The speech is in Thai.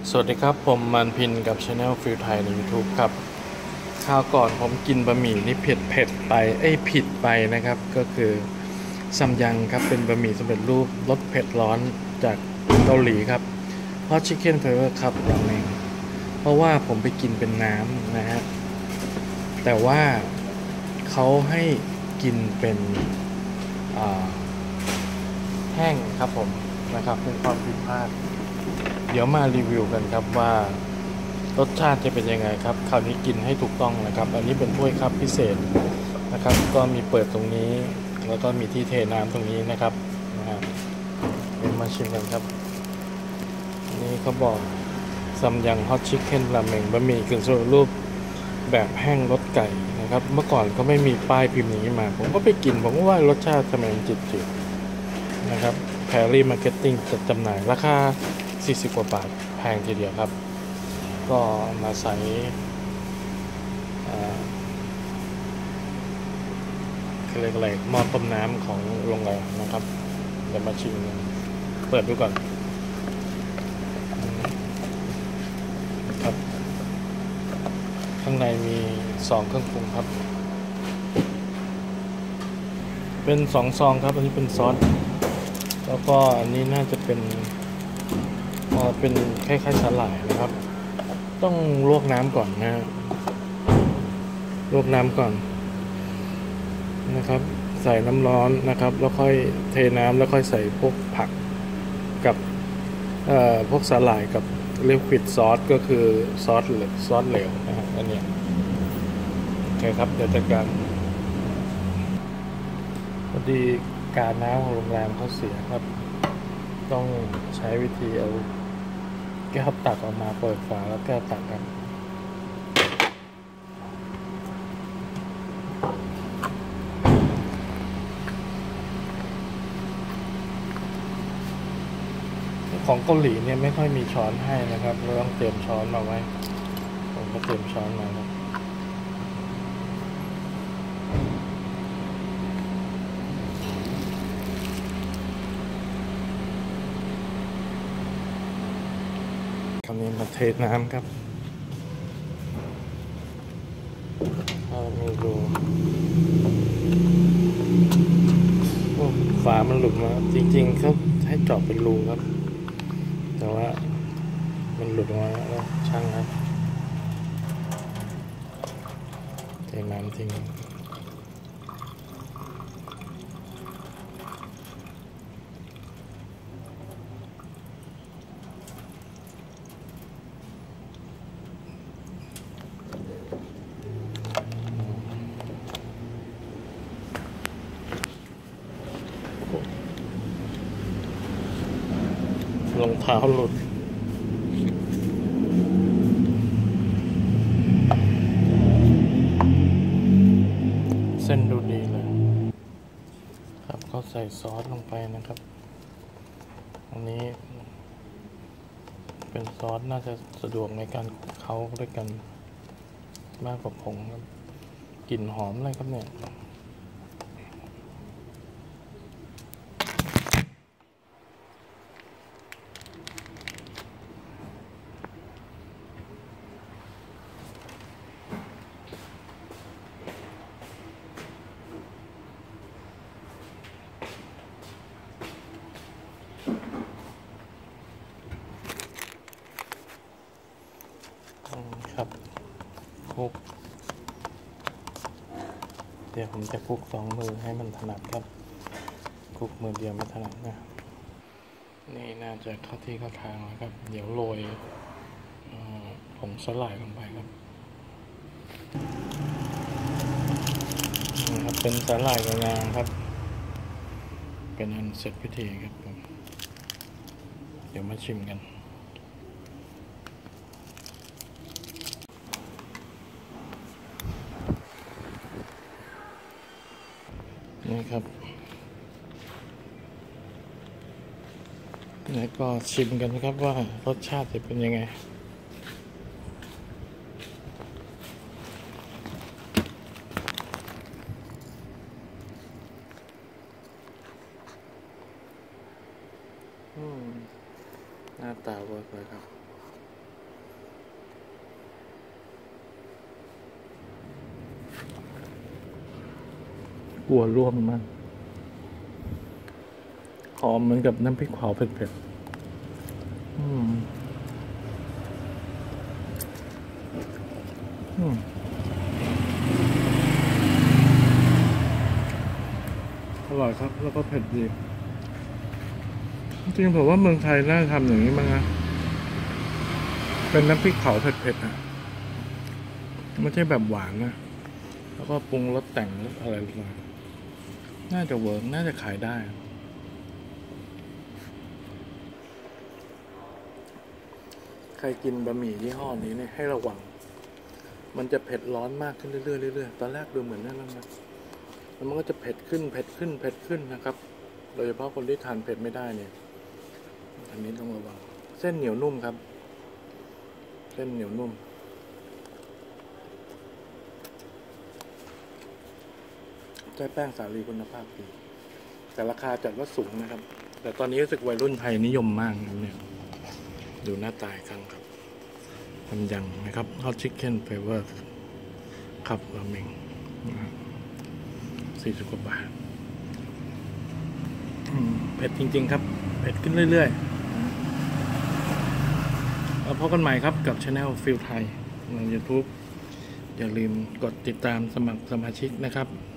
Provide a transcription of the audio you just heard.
สวัสดีครับผมมันพินกับ Channel ฟิลไทยใน YouTube ครับคราวก่อนผมกินบะหมี่นี่เผ็ดไปผิดไปนะครับก็คือซัมยังครับเป็นบะหมี่สำเร็จรูปรสเผ็ดร้อนจากเกาหลีครับHot Chicken Flavor ครับราเมงเพราะว่าผมไปกินเป็นน้ำนะฮะแต่ว่าเขาให้กินเป็นแห้งครับผมนะครับเป็นความผิดพลาดเดี๋ยวมารีวิวกันครับว่ารสชาติจะเป็นยังไงครับคราวนี้กินให้ถูกต้องนะครับอันนี้เป็นถ้วยคัพพิเศษนะครับก็มีเปิดตรงนี้แล้วก็มีที่เทน้ำตรงนี้นะครับเดี๋ยวมาชิมกันครับนี่เขาบอกซัมยังฮอตชิคเก้นราเมงบะหมี่กึ่งสำเร็จรูปแบบแห้งรสไก่นะครับเมื่อก่อนเขาไม่มีป้ายพิมพ์อย่างนี้มาผมก็ไปกินผมก็ว่ารสชาติทำไมมันจืดๆนะครับแพรรี่มาร์เก็ตติ้งจัดจำหน่ายราคา40 กว่าบาทแพงทีเดียวครับก็มาใส่เรียกอะไรหม้อต้มน้ำของโรงแรมนะครับเดี๋ยวมาชิมกันเปิดดูก่อนครับข้างในมี2เครื่องปรุงครับเป็น2ซองครับอันนี้เป็นซอสแล้วก็อันนี้น่าจะเป็นคล้ายๆสาหร่ายนะครับต้องลวกน้ำก่อนนะลวกน้ำก่อนนะครับใส่น้ำร้อนนะครับแล้วค่อยเทน้ำแล้วค่อยใส่พวกผักกับพวกสาหร่ายกับลิควิดซอสก็คือซอสเหลวนะฮะอันนี้โอเคครับเดี๋ยวจัดการพอดีการน้ำของโรงแรมเขาเสียครับต้องใช้วิธีเอาแก้วตักออกมาเปิดฝาแล้วแก้วตักกันของเกาหลีเนี่ยไม่ค่อยมีช้อนให้นะครับเราต้องเตรียมช้อนมาไว้ผมก็เตรียมช้อนมาครับคราวนี้มาเทน้ำครับมีรูฝามันหลุดมาจริงๆเขาให้เจาะเป็นรูครับแต่ว่ามันหลุดมาแล้วช่างครับเทน้ำทิ้งรองเท้าหลุดเส้นดูดีเลยครับก็ใส่ซอสลงไปนะครับอันนี้เป็นซอสน่าจะสะดวกในการเคล้าด้วยกันมากกว่าผงครับกลิ่นหอมเลยครับเนี่ยครับคลุกเดี๋ยวผมจะคลุก2 มือให้มันถนัดครับคลุกมือเดียวไม่ถนัดนะนี่น่าจะเข้าที่เข้าทางแล้วครับเดี๋ยวโรยผงสลายลงไปครับนี่ครับเป็นสลายงางครับเป็นอันเสร็จพิธีครับผมเดี๋ยวมาชิมกันนี่ครับแล้วก็ชิมกันนะครับว่ารสชาติจะเป็นยังไงหน้าตาเวิร์กเลยครับกลัวร่วงมากหอมเหมือนกับน้ำพริกเผาเผ็ดๆอร่อยครับ แล้วก็เผ็ดดี จริงๆผมว่าเมืองไทยน่าทำอย่างนี้มั้งนะเป็นน้ำพริกเผาเผ็ดๆอ่ะไม่ใช่แบบหวานนะแล้วก็ปรุงรสแต่งรสอะไรลงมาน่าจะเวิร์กน่าจะขายได้ ใครกินบะหมี่ยี่ห้อนี้เนี่ยให้ระวัง มันจะเผ็ดร้อนมากขึ้นเรื่อยๆเรื่อยๆตอนแรกดูเหมือนนั่นนะแล้วมันก็จะเผ็ดขึ้นเผ็ดขึ้นเผ็ดขึ้นนะครับโดยเฉพาะคนที่ทานเผ็ดไม่ได้เนี่ยอันนี้ต้องระวังเส้นเหนียวนุ่มครับเส้นเหนียวนุ่มใช้แป้งสาลีคุณภาพดีแต่ราคาจัดว่าสูงนะครับแต่ตอนนี้รู้สึกวัยรุ่นไทยนิยมมากนะเนี่ยดูหน้าตาครั้งครับทำยังนะครับ hot chicken flavor ครับราเมง40 กว่าบาทเผ็ดจริงๆครับเผ็ดขึ้นเรื่อยๆแล้วพบกันใหม่ครับกับ Channel ฟิลไทยใน YouTube อย่าลืมกดติดตามสมัครสมาชิกนะครับ